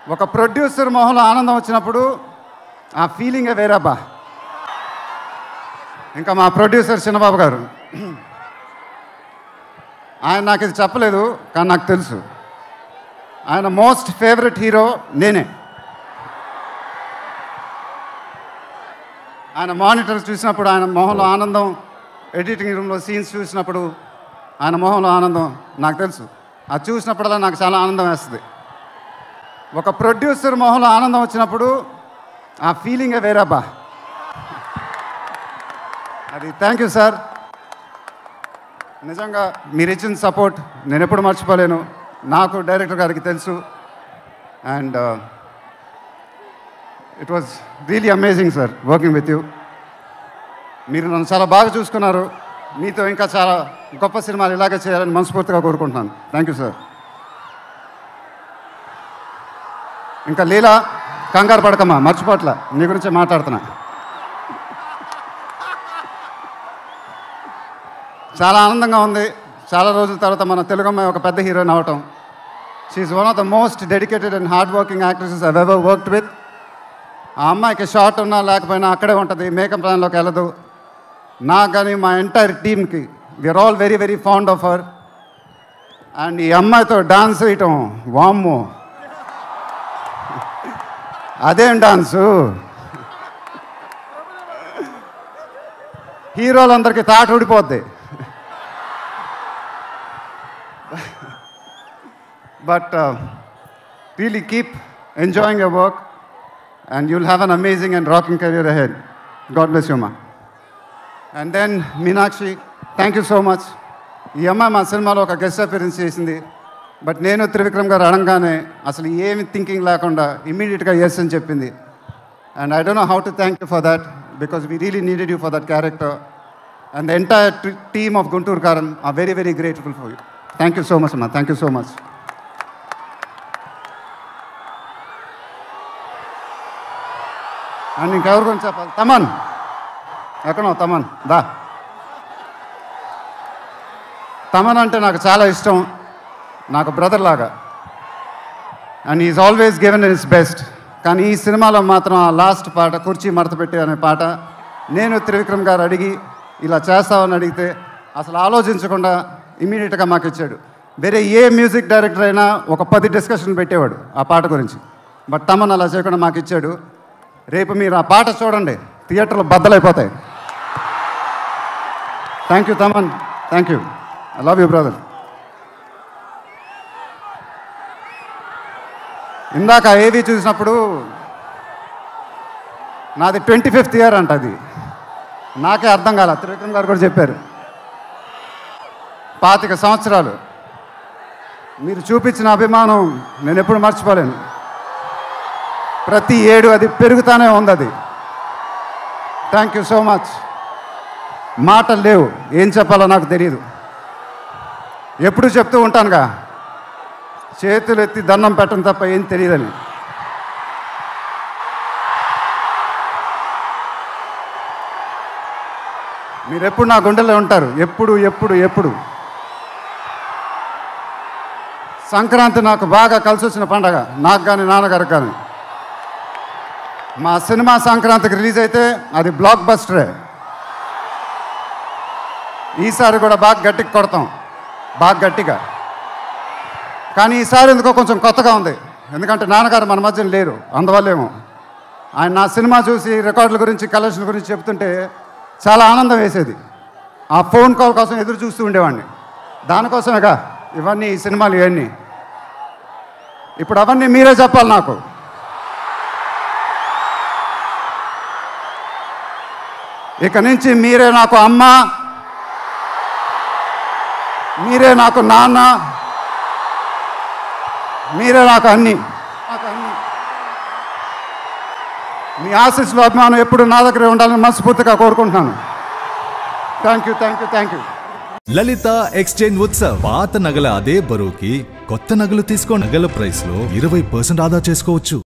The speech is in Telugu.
ఒక ప్రొడ్యూసర్ మొహంలో ఆనందం వచ్చినప్పుడు ఆ ఫీలింగే వేరబ్బా. ఇంకా మా ప్రొడ్యూసర్ చిన్నబాబు గారు, ఆయన నాకు ఇది చెప్పలేదు కానీ నాకు తెలుసు. ఆయన మోస్ట్ ఫేవరెట్ హీరో నేనే. ఆయన మానిటర్ చూసినప్పుడు ఆయన మొహంలో ఆనందం, ఎడిటింగ్ రూమ్లో సీన్స్ చూసినప్పుడు ఆయన మొహంలో ఆనందం నాకు తెలుసు. అది చూసినప్పుడల్లా నాకు చాలా ఆనందం వేస్తుంది. ఒక ప్రొడ్యూసర్ మొహంలో ఆనందం వచ్చినప్పుడు ఆ ఫీలింగే వేరబ్బా. అది థ్యాంక్ యూ సార్. నిజంగా మీరు ఇచ్చిన సపోర్ట్ నేను ఎప్పుడు మర్చిపోలేను. నాకు డైరెక్టర్ గారికి తెలుసు. And it was really amazing sir working with you. మీరు నన్ను చాలా బాగా చూసుకున్నారు. మీతో ఇంకా చాలా గొప్ప సినిమాలు ఇలాగే చేయాలని మనస్ఫూర్తిగా కోరుకుంటున్నాను. Thank you sir. ఇంకా లీలా, కంగారు పడకమ్మా, మర్చిపోట్ల, నీ గురించే మాట్లాడుతున్నా. చాలా ఆనందంగా ఉంది. చాలా రోజుల తర్వాత మన తెలుగు అమ్మాయి ఒక పెద్ద హీరోయిన్ అవ్వటం. She is one of the most dedicated and hard working actresses I've ever worked with. ఆ అమ్మాయికి షార్ట్ ఉన్నా లేకపోయినా అక్కడే ఉంటుంది, మేకప్ ప్లాన్లోకి వెళ్ళదు. నాకు కానీ మా ఎంటైర్ టీమ్కి we are all very very fond of her. And ఈ అమ్మాయితో డాన్స్ వేయటం, వామ్మో అదేం డాన్సు. హీరోలందరికీ తాట ఊడిపోద్ది. But really keep enjoying your work and you'll have an amazing and rocking career ahead. God bless you, ma. And then Meenakshi, thank you so much. ఈ అమ్మాయి మా సినిమాలో ఒక గెస్ట్ అపియరెన్స్ చేసింది. బట్ నేను త్రివిక్రమ్ గారు అడగానే అసలు ఏమి థింకింగ్ లేకుండా ఇమ్మీడియట్గా ఎస్ అని చెప్పింది. And I don't know how to thank you for that because we really needed you for that character. And the entire team of Guntur Karam are very very grateful for you. Thank you so much అమ్మా. Thank you so much. And ఇంకెవరి గురించి చెప్పాలి? తమన్ ఎక్కడో, తమన్ దా. తమన్ అంటే నాకు చాలా ఇష్టం, నాకు బ్రదర్ లాగా. And is always given his best. కానీ ఈ సినిమాలో మాత్రం ఆ లాస్ట్ పాట, కుర్చీ మడత పెట్టి అనే పాట, నేను త్రివిక్రమ్ గారు అడిగి ఇలా చేస్తామని అడిగితే అసలు ఆలోచించకుండా ఇమీడియట్గా మాకు ఇచ్చాడు. వేరే ఏ మ్యూజిక్ డైరెక్టర్ అయినా ఒక 10 డిస్కషన్ పెట్టేవాడు ఆ పాట గురించి. బట్ తమన్ అలా చేయకుండా మాకు ఇచ్చాడు. రేపు మీరు ఆ పాట చూడండి, థియేటర్లో బద్దలైపోతాయి. Thank you Thaman, thank you. I love you brother. ఇందాక ఏవి చూసినప్పుడు నాది 25th ఇయర్ అంట. అది నాకే అర్థం కాల. త్రివిక్రమ్ గారు కూడా చెప్పారు 25 సంవత్సరాలు. మీరు చూపించిన అభిమానం నేను ఎప్పుడు మర్చిపోలేను. ప్రతి ఏడు అది పెరుగుతూనే ఉంది. అది థ్యాంక్ యూ సో మచ్. మాటలు లేవు, ఏం చెప్పాలో నాకు తెలియదు. ఎప్పుడు చెప్తూ ఉంటానుగా, చేతులు ఎత్తి దండం పెట్టడం తప్ప ఏం తెలియదని. మీరు ఎప్పుడు నా గుండెల్లో ఉంటారు, ఎప్పుడు ఎప్పుడు ఎప్పుడు. సంక్రాంతి నాకు బాగా కలిసి వచ్చిన పండగ, నాకు కానీ నాన్నగారికి కానీ. మా సినిమా సంక్రాంతికి రిలీజ్ అయితే అది బ్లాక్ బస్టరే. ఈసారి కూడా బాగా గట్టిగా కొడతాం, బాగా గట్టిగా. కానీ ఈసారి ఎందుకో కొంచెం కొత్తగా ఉంది, ఎందుకంటే నాన్నగారు మన మధ్యన లేరు, అందువల్లేమో. ఆయన నా సినిమా చూసి రికార్డుల గురించి, కలెక్షన్ గురించి చెప్తుంటే చాలా ఆనందం వేసేది. ఆ ఫోన్ కాల్ కోసం ఎదురు చూస్తూ ఉండేవాడిని. దానికోసమేగా ఇవన్నీ, ఈ సినిమాలు ఇవన్నీ. ఇప్పుడు అవన్నీ మీరే చెప్పాలి నాకు. ఇక నుంచి మీరే నాకు అమ్మ, మీరే నాకు నాన్న, మీరే నాకు అన్నీ. మీ ఆశీస్సులు, అభిమానం ఎప్పుడు నా దగ్గరే ఉండాలని మనస్ఫూర్తిగా కోరుకుంటున్నాను. Thank you, thank you, thank you. Lalitha exchange Utsav. పాత నగల అదే బరువుకి కొత్త నగలు తీసుకో. నగల ప్రైస్ లో 20% ఆదా చేసుకోవచ్చు.